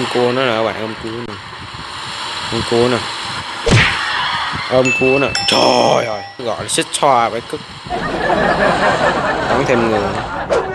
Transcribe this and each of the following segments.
cua nó nè các bạn, ôm cua nè, ôm cua nè, ôm cua nè. Trời ơi, gọi là xích xoa với cức. Đón thêm người nữa.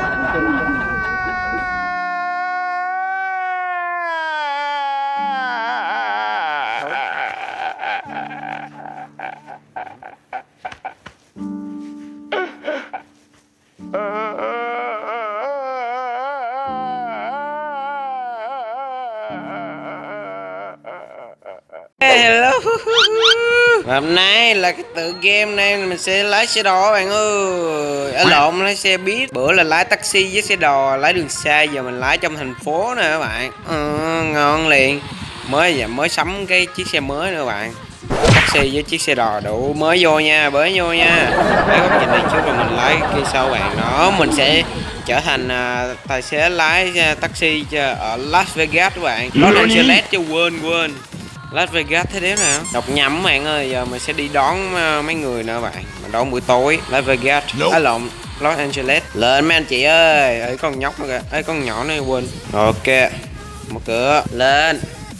Hello. Hôm nay là cái tựa game này mình sẽ lái xe đò các bạn ơi. Ở lộn, lái xe buýt. Bữa là lái taxi với xe đò, lái đường xa, giờ mình lái trong thành phố nè các bạn. Ngon liền. Mới sắm cái chiếc xe mới nữa các bạn. Taxi với chiếc xe đò đủ mới vô nha, bới vô nha. Cái góc nhìn này trước rồi mình lái kia sau bạn. Đó, mình sẽ trở thành tài xế lái taxi ở Las Vegas các bạn. Los Angeles chứ quên. Las Vegas thế đấy nè. Đọc nhầm các bạn ơi, giờ mình sẽ đi đón mấy người nữa bạn. Mình đón buổi tối Las Vegas. Lộn, Los Angeles. Lên mấy anh chị ơi. Ê con nhóc nữa kìa. Ê con nhỏ này quên. Ok. Mở cửa lên.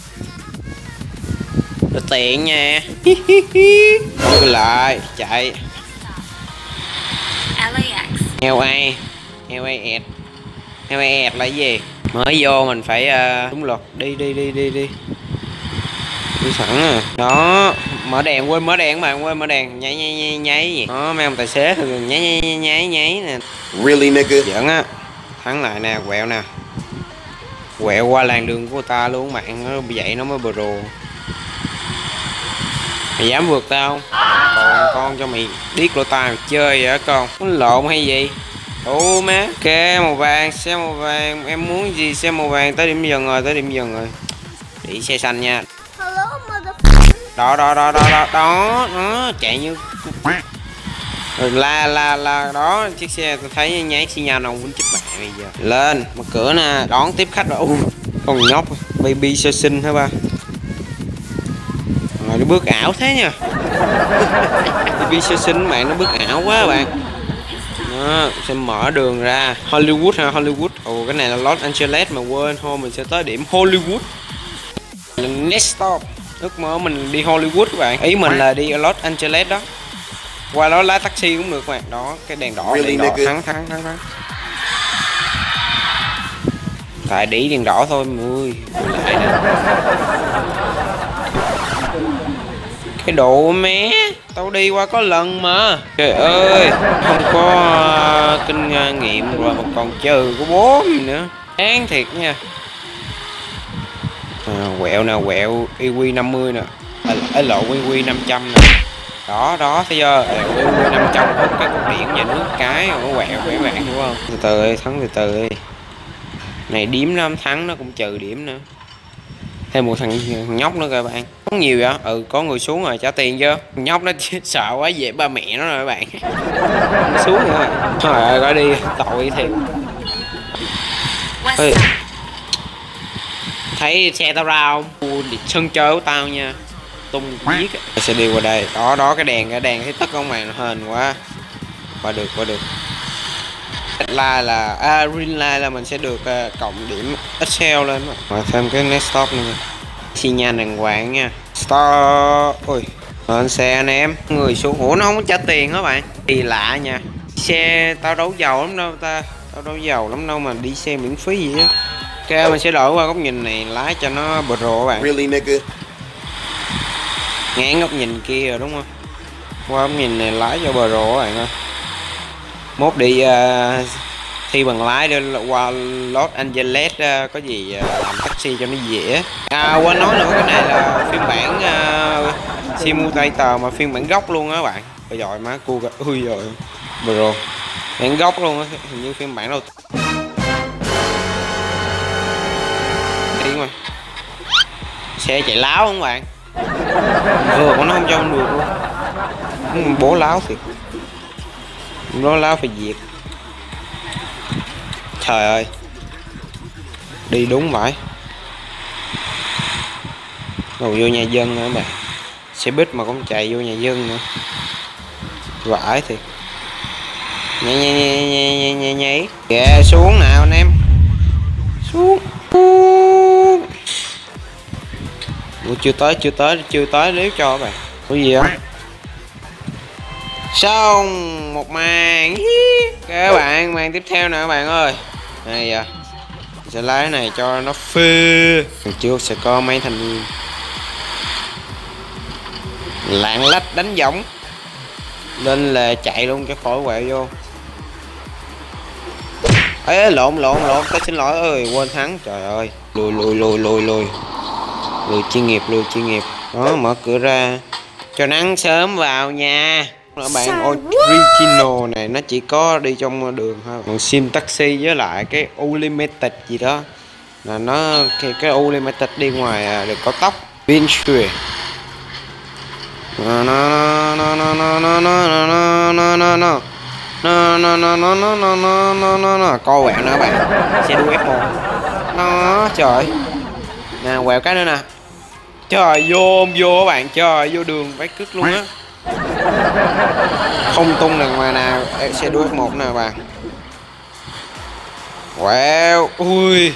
Nó tiện nha. Đóng lại, chạy. LAX là gì? Mới vô mình phải đúng luật. Đi sẵn à. Đó, mở đèn, quên mở đèn bạn, quên mở đèn. Nháy gì đó, mấy ông tài xế thường nháy nè. Really nigga? Giỡn á. Thắng lại nè, quẹo nè. Quẹo qua làn đường của người ta luôn bạn, nó vậy nó mới pro. Mày dám vượt tao không? Còn con cho mày điếc lỗ tai mày chơi vậy hả con? Nó lộn hay gì? Ủa má. Ok, màu vàng, xe màu vàng. Em muốn gì xe màu vàng, tới điểm dừng rồi. Đi xe xanh nha. Đó, chạy như rồi la đó, chiếc xe tôi thấy nháy xi nhan nào cũng chết mẹ bây giờ. Lên, mở cửa nè, đón tiếp khách rồi. Con nhóc baby sơ sinh hả ba? Rồi nó bước ảo thế nha. Baby sơ sinh bạn, nó bước ảo quá bạn. Đó, sẽ mở đường ra Hollywood ha, Hollywood. Ồ, cái này là Los Angeles mà quên, thôi mình sẽ tới điểm Hollywood. Next stop. Ước mơ mình đi Hollywood các bạn. Ý mình là đi ở Los Angeles đó. Qua đó lái taxi cũng được các bạn. Đó, cái đèn đỏ, thắng. Tại đĩ đèn đỏ thôi mọi lại nè. Cái độ mé, tao đi qua có lần mà. Trời ơi, không có kinh nghiệm rồi mà còn trừ của bố mình nữa. Đáng thiệt nha. Quẹo nè, quẹo EQ 50 nè. Lộ EQ 500 nè. Đó thấy chưa? EQ 500 hút cái cục điện nhà nước cái rồi nó quẹo mấy bạn hiểu không? Từ từ ơi, thắng từ từ đi. Này điếm lắm, thắng nó cũng trừ điểm nữa. Thêm một thằng nhóc nữa các bạn. Có nhiều vậy? Có người xuống rồi, trả tiền chưa? Nhóc nó sợ quá về ba mẹ nó rồi các bạn. Nó xuống nữa rồi. Trời ơi, có đi tội thiệt. Ê, thấy xe tao ra không? Sân chơi của tao nha. Tung giết. Sẽ đi qua đây. Đó cái đèn thấy tất không màn hên quá. Qua được. Line là green line là mình sẽ được cộng điểm Excel lên rồi thêm cái next stop nữa. Xi nhan đàng hoàng nha. Stop. Ui, lên xe anh em. Người xuống. Ủa nó không có trả tiền hả bạn? Kỳ lạ nha. Xe tao đâu giàu lắm đâu ta. Tao đâu giàu lắm đâu mà đi xe miễn phí gì á. Ok, mình sẽ đổi qua góc nhìn này lái cho nó pro các bạn. Really nigga? Ngán góc nhìn kia rồi đúng không? Qua góc nhìn này lái cho pro các bạn ơi. Mốt đi thi bằng lái để qua Los Angeles có gì làm taxi cho nó dễ. Quên nói nữa, cái này là phiên bản simulator mà phiên bản gốc luôn á bạn. Bây giờ má cua kìa. Ui rồi pro bản gốc luôn á, hình như phiên bản đâu. Đi mà xe chạy láo không bạn? Vừa của nó không cho được luôn. Bố láo thiệt. Nó láo phải diệt. Trời ơi. Đi đúng vậy. Rồi vô nhà dân nữa bạn. Xe buýt mà cũng chạy vô nhà dân nữa. Vãi thiệt. Nhảy. Kìa xuống nào anh em. Xuống. Ủa, chưa tới nếu cho các bạn. Có gì á? Xong một màn. Các bạn, màn tiếp theo nè các bạn ơi. Này à, sẽ lấy cái này cho nó phê. Đằng trước sẽ có mấy thanh niên lạng lách đánh võng lên là chạy luôn cho khỏi quẹo vô. Ê, lộn tao xin lỗi ơi, quên thắng. Trời ơi, lùi chuyên nghiệp đó. Mở cửa ra cho nắng sớm vào nha. Ở bạn original này nó chỉ có đi trong đường thôi, còn sim taxi với lại cái unlimited gì đó là nó cái unlimited đi ngoài được cao tốc Vinci. Co quẹo nữa bạn, xe đua F1 nó. Trời nè, quẹo cái nữa nè. Trời, vô các bạn, trời, vô đường váy cứt luôn á, không tung đằng ngoài nào. Xe đua F1 nè bạn. Quẹo, ui,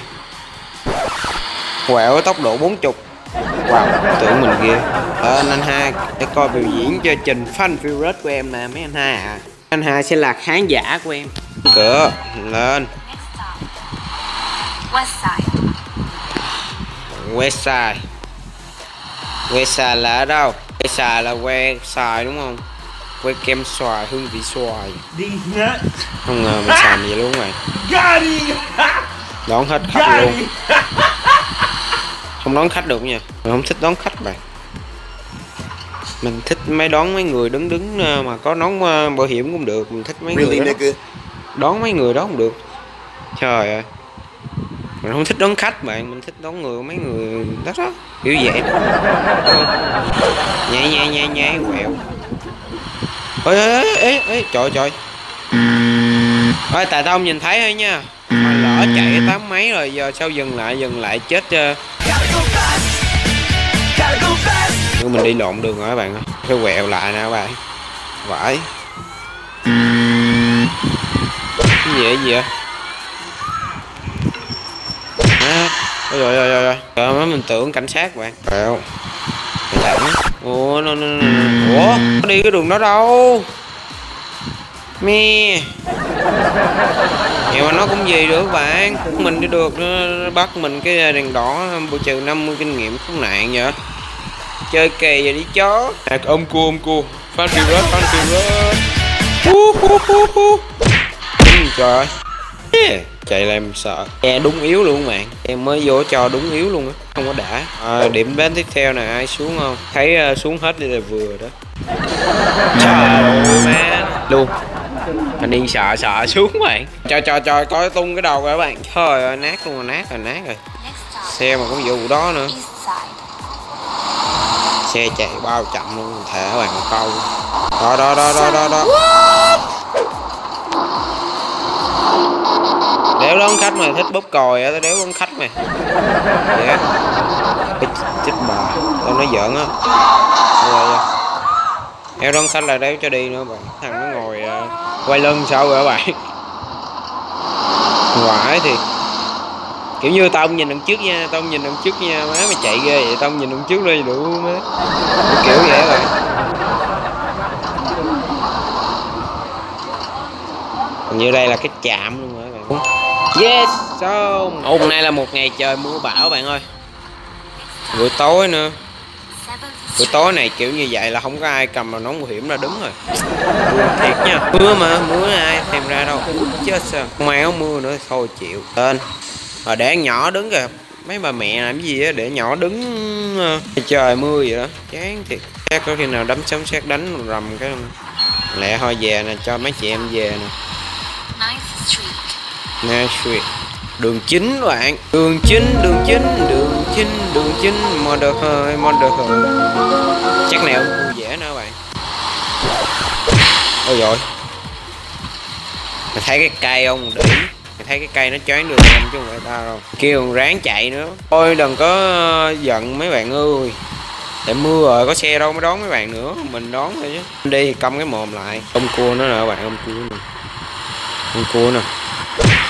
quẹo tốc độ 40. Wow, tưởng mình ghê. Anh hai để coi biểu diễn cho trình Fan Furious của em nè mấy anh hai à. Anh hai sẽ là khán giả của em. Cửa lên. Westside là ở đâu? Westside là que xoài đúng không? Que kem xoài, hương vị xoài. Không ngờ mình xài vậy luôn rồi. Đón hết khách luôn. Không đón khách được nha, mình không thích đón khách bạn. Mình thích đón mấy người đứng mà có nón bảo hiểm cũng được. Mình thích mấy người đó. Đón mấy người đó không được. Trời ơi, mình không thích đón khách bạn, mình thích đón mấy người đó kiểu vậy. Nhảy quẹo. Ê, trời. Ôi, tại tao không nhìn thấy thôi nha. Mà lỡ chạy 8 mấy rồi, giờ sao dừng lại chết. Mình đi lộn đường rồi các bạn ơi. Phải quẹo lại nè các bạn. Vãi. Cái gì vậy? Rồi. Trời ơi, mình tưởng cảnh sát bạn. Quẹo. Ủa, Ủa, nó đi cái đường đó đâu? Me. Nhưng mà nó cũng gì được bạn. Mình đi được, nó bắt mình cái đèn đỏ bù trừ 50 kinh nghiệm khốn nạn vậy. Chơi kỳ vậy đi chó. Ôm cua. Fan Furious. Trời ơi. Chạy làm sợ. Em đúng yếu luôn bạn. Em mới vô cho đúng yếu luôn á. Không có đã. Điểm đến tiếp theo nè, ai xuống không? Thấy xuống hết đi là vừa đó. Trời ơi má luôn. Anh điên sợ xuống bạn. Trời coi tung cái đầu rồi các bạn. Trời ơi, nát luôn rồi, nát rồi. Xe mà có vụ đó nữa. Xe chạy bao chậm luôn, thề các bạn một câu. Đó. Đéo đón khách mà thích bóp còi á, tao đéo đón khách mày. Dạ. Chết bà, tao nói giỡn á. Đéo đón khách là đéo cho đi nữa bạn. Thằng nó ngồi quay lưng sao rồi các bạn. Ngoại thì kiểu như tao không nhìn đằng trước nha, má mày chạy ghê vậy, tao không nhìn đằng trước đi đủ má. Kiểu vậy rồi. Còn như đây là cái chạm luôn rồi các bạn. Yes, xong. Hôm nay là một ngày trời mưa bão bạn ơi. Buổi tối nữa. Buổi tối này kiểu như vậy là không có ai cầm vào nón bảo hiểm ra đứng rồi. Buồn thiệt nha. Mưa ai thèm ra đâu. Chết sao. Không ai có mưa nữa thôi chịu. Tên. Rồi để nhỏ đứng kìa. Mấy bà mẹ làm gì á, để nhỏ đứng trời mưa vậy đó. Chán thiệt. Chắc có khi nào đấm sấm sét đánh rầm cái lẹ thôi về nè, cho mấy chị em về nè. Nice street. Đường chính bạn. Đường chính Mother hơi. Chắc này ông vui vẻ nữa bạn. Ôi dồi, mày thấy cái cây không? Để mày thấy cái cây nó choáng đường không chứ không phải tao đâu. Kêu ráng chạy nữa. Ôi đừng có giận mấy bạn ơi. Tại mưa rồi, có xe đâu mới đón mấy bạn nữa. Mình đón thôi chứ. Đi thì câm cái mồm lại. Ôm cua nó nè bạn, ôm cua nè.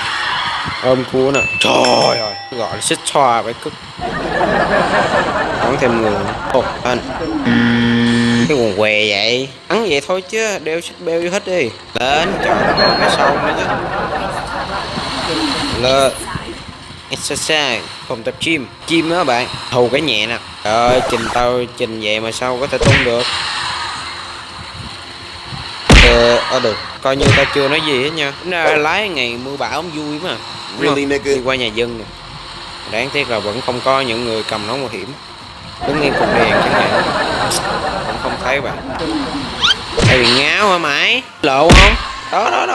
Ôm cua nè. Trời ơi, gọi là xích xoa phải cứt. bắn thêm người. Ồ anh, cái quần què vậy, bắn vậy thôi chứ đeo xích beo vô hết đi. Lên trời đất, cái sâu nữa chứ. Lên exercise, phòng tập gym đó bạn. Hù cái nhẹ nè. Trời trình tao trình vậy mà sao có thể tung được. Được, coi như tao chưa nói gì hết nha. Lái ngày mưa bão vui mà. Really đi qua nhà dân nè. Đáng tiếc là vẫn không có những người cầm nón bảo hiểm. Đứng yên cột đèn chẳng hạn, cũng không thấy bạn. Đây bị ngáo hả mày? Lộ không? Đó.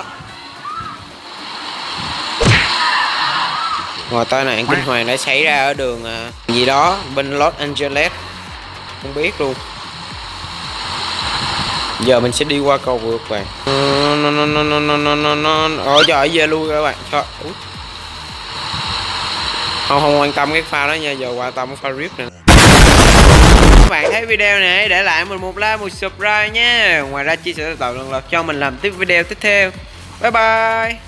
Ngoài tai nạn kinh hoàng đã xảy ra ở đường gì đó bên Los Angeles, không biết luôn. Giờ mình sẽ đi qua cầu vượt bạn. Ôi trời, về luôn các bạn. Không quan tâm cái pha đó nha, giờ quan tâm cái pha rip nè. Các bạn thấy video này để lại mình một like, một subscribe nhé. Ngoài ra chia sẻ tạo động lực cho mình làm tiếp video tiếp theo. Bye bye.